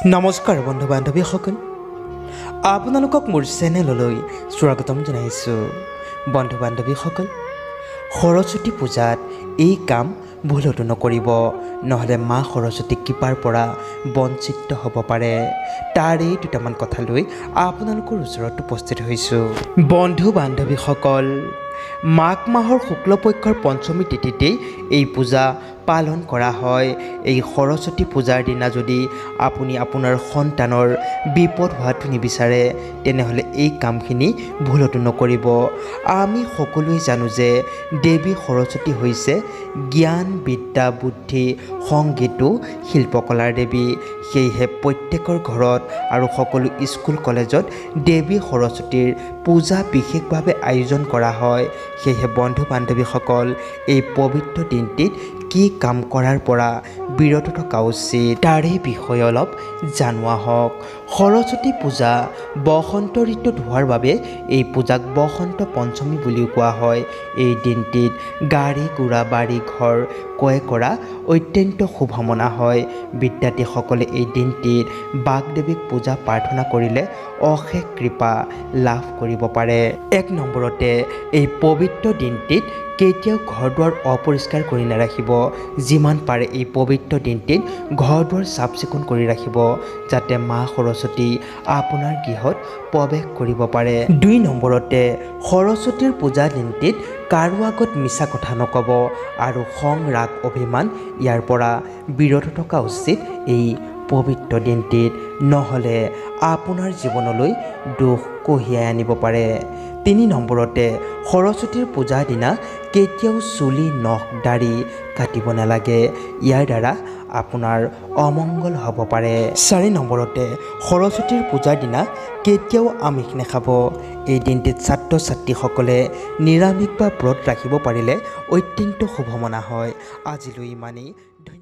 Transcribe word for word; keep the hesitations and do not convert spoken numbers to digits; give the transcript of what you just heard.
নমস্কাৰ বন্ধু বান্ধৱীসকল, আপোনালোকক মোৰ চেনেললৈ স্বাগতম জনাইছোঁ। বন্ধু বান্ধৱীসকল, সৰস্বতী পূজাত এই কাম ভুলতো নকৰিব, নহ'লে মা সৰস্বতী কৃপাৰ পৰা বঞ্চিত হ'ব পাৰে। তাৰে দুটামান কথা লৈ আপোনালোকৰ ওচৰত উপস্থিত হৈছোঁ। বন্ধু বান্ধৱীসকল, মাঘ মাহৰ শুক্লপক্ষৰ পঞ্চমী তিথিতেই এই পূজা পালন কৰা হয়। এই সৰস্বতী পূজাৰ দিনা যদি আপুনি আপোনাৰ সন্তানৰ বিপদ হোৱাটো নিবিচাৰে, তেনেহ'লে এই কামখিনি ভুলতো নকৰিব। আমি সকলোৱে জানো যে দেৱী সৰস্বতী হৈছে জ্ঞান, বিদ্যা, বুদ্ধি, সংগীত, শিল্পকলাৰ দেৱী। সেয়েহে প্ৰত্যেকৰ ঘৰত আৰু সকলো স্কুল কলেজত দেৱী সৰস্বতীৰ পূজা বিশেষভাৱে আয়োজন কৰা হয়। সেয়েহে বন্ধু বান্ধৱীসকল, এই পবিত্ৰ দিনটিত কি কাম কৰাৰ পৰা বিৰত থকা উচিত তাৰে বিষয়ে অলপ জনোৱা হওক। সৰস্বতী পূজা বসন্ত ঋতুত হোৱাৰ বাবে এই পূজাক বসন্ত পঞ্চমী বুলিও কোৱা হয়। এই দিনটিত গাড়ী ঘোঁৰা, বাৰী ঘৰ ক্ৰয় কৰা অত্যন্ত শুভ মনা হয়। বিদ্যাৰ্থীসকলে এই দিনটিত বাগদেৱীক পূজা প্ৰাৰ্থনা কৰিলে অশেষ কৃপা লাভ কৰিব পাৰে। এক নম্বৰতে, এই পবিত্ৰ দিনটিত কেতিয়াও ঘৰ দুৱাৰ অপৰিষ্কাৰ কৰি নাৰাখিব। যিমান পাৰে এই পবিত্ৰ দিনটিত ঘৰ দুৱাৰ চাফ চিকুণ কৰি ৰাখিব, যাতে মা সৰস্বতী আপোনাৰ গৃহত প্ৰৱেশ কৰিব পাৰে। দুই নম্বৰতে, সৰস্বতীৰ পূজা দিনটিত কাৰো আগত মিছা কথা নক'ব আৰু খং, ৰাগ, অভিমান ইয়াৰ পৰা বিৰত থকা উচিত এই পবিত্ৰ দিনটিত, নহ'লে আপোনাৰ জীৱনলৈ দুখ কঢ়িয়াই আনিব পাৰে। তিনি নম্বৰতে, সৰস্বতীৰ পূজাৰ দিনা কেতিয়াও চুলি, নখ, দাড়ি কাটিব নালাগে। ইয়াৰ দ্বাৰা আপোনাৰ অমংগল হ'ব পাৰে। চাৰি নম্বৰতে, সৰস্বতীৰ পূজাৰ দিনা কেতিয়াও আমিষ নাখাব। এই দিনটিত ছাত্ৰ ছাত্ৰীসকলে নিৰামিষ বা ব্ৰত ৰাখিব পাৰিলে অত্যন্ত শুভ মনা হয়। আজিলৈ ইমানেই। ধন্যবাদ।